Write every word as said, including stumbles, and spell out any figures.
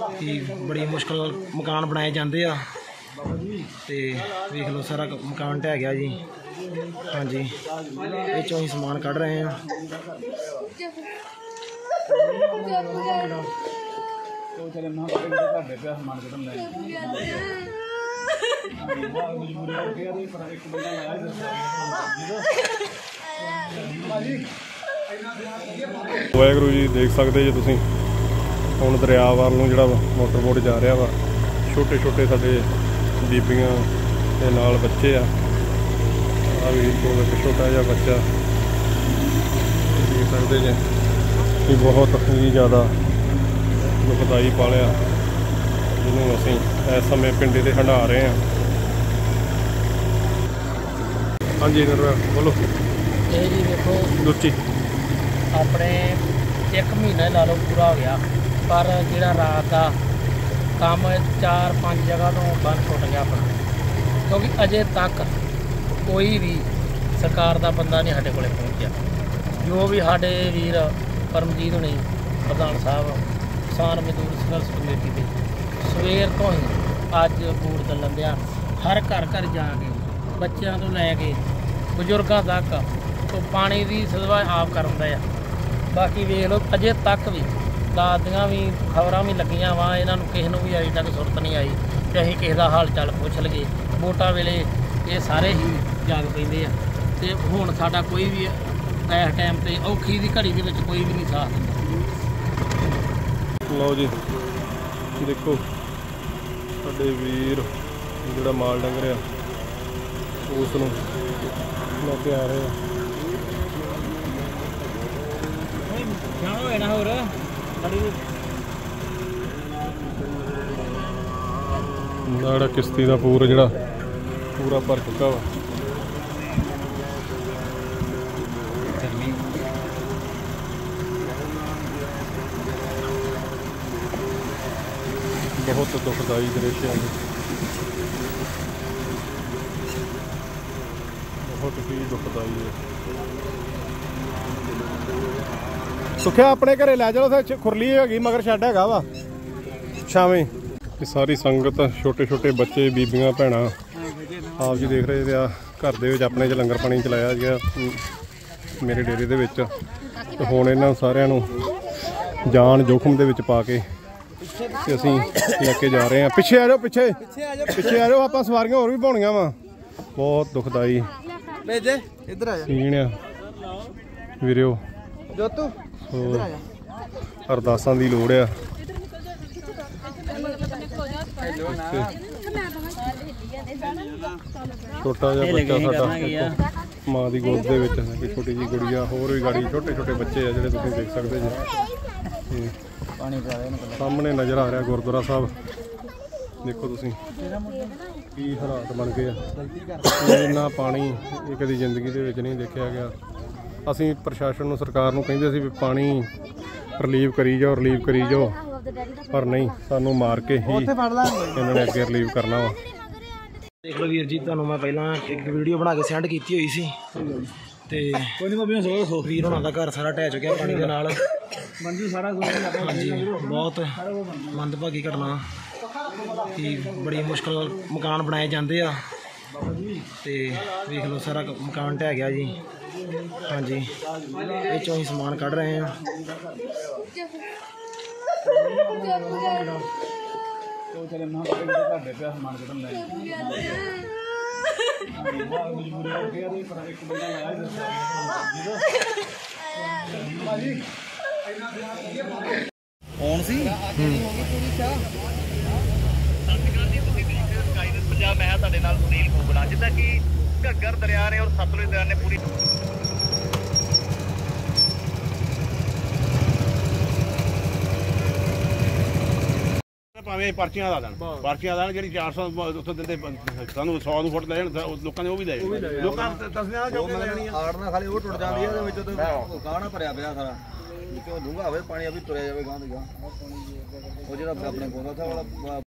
कि बड़ी मुश्किल मकान बनाए जाते हैं तो देख लो सारा मकान ढह गया जी। हाँ जी, ये चो ही समान कढ़ रहे हैं। वाहगुरू जी देख सकते जी तुसीं हुण दरिया वाल नूं जिहड़ा मोटर बोट जा रहा वा। छोटे छोटे साडे बीबियां दे नाल बच्चे आ वीर कोल एक छोटा जिहा बच्चा देख सकते जी कि बहुत ही ज़्यादा दुखदाई पालिया जिन्होंने असीं इस समय पिंडे ते हंडा रहे हैं। हाँ जी बोलो ये जी देखो दुची अपने एक महीना ला लो पूरा हो गया, पर जिहड़ा रात का काम चार पाँच जगह तो बंद छुट गया अपना, क्योंकि अजे तक कोई भी सरकार का बंदा नहीं साढ़े कोले पहुँचा। जो भी साढ़े वीर परमजीत होनी प्रधान साहब किसान मजदूर संघर्ष कमेटी के सवेर तो ही अज बूट चलन दिया, हर घर घर जाके बच्चों तो लैके बजुर्गों तक तो पानी की सदवा आप करता है। बाकी वेख लो अजे तक भी दादियाँ भी खबरां भी लगियां वा, इन्हों किसी को भी अजे तक सुरत नहीं आई कि असीं किसी का हाल चाल पुछ लईए। वोटां वेले ये सारे ही जाग पैंदे आ ते हुण साडा कोई भी इस टाइम ते औखी दी घड़ी दे विच कोई भी नहीं साथ दिंदा। लो जी देखो साडे वीर जिहड़ा माल डंगर आ उस नूं लैके आ रहे हैं। जिहड़ा किश्ती का पूर जिहड़ा पूरा भर चुका वा। बहुत दुखदाई दृश्य है, बहुत ही दुखदाई है। सुखिया अपने घरे लै चलो, खुरली हैगी मगर शैड हैगा वा छावें। सारी संगत छोटे छोटे बच्चे बीबियां भैणां आप जी देख रहे थे आ घर दे विच अपने च लंगर पानी चलाया गया मेरे डेरे दे विच। ते हुण इन्हां सारियां नूं जान जोखम दे विच पा के ते असीं लैके जा रहे हैं। पिछे आ जाओ, पिछे पिछे आ जाओ, आपां सवारियां होर भी पाउणियां वा। बहुत दुखदाई सीन आ वीरिओ, अरदासां दी लोड़ आ। छोटा जिहा बच्चा साडा मां दी गोद दे विच है, छोटी जी गुड़िया, होर भी गाड़ी छोटे छोटे बच्चे आ जिहड़े तुसीं देख सकदे जी। सामने नज़र आ रहा गुरुद्वारा साहब, देखो तुसीं की हालात बन गए आ। इन्ना पानी ये कदी जिंदगी दे विच नहीं देखिया गया। असीं प्रशासन नूं सरकार नूं कहिंदे सी भी पानी रिलीव करी जाओ रिलीव करी जाओ, पर नहीं सानू मार के ही इन्होंने अगे रिलीव करना वा। देख लो वीर जी, तुहानूं मैं पहला एक वीडियो बना के सेंड की हुई सी ते वीर होना दा घर सारा ढह चुकिया पानी दे नाल। हाँ जी, बहुत मंदभागी घटना कि बड़ी मुश्किल मकान बनाए जाते हैं तो देख लो सारा मकान ढह गया जी। हाँ जी, ये चो ही समान कढ़ रहे हैं। कौन सी पंजाब मैं तुहाडे नाल सुनील घोगड़ा, जिद्दां कि घग्गर दरिया ने और सतलुज दरिया ने पूरी भावें पर्चियां ला देन पर्चियां ला देन जी चार सौ उत्थे दिंदे सानू सौ नूं फुट ले जाण लोकां ने वो भी ले जाण लोकां तसलियां जो आड़ ना खाली वो टुट जांदी है विच ते गाहना भरिया पिया सारा विचों डूंगा होवे पानी अभी तुरया जावे गां दी गां ਉਹ ਜਿਹੜਾ ਆਪਣੇ ਕੋਲ था वाला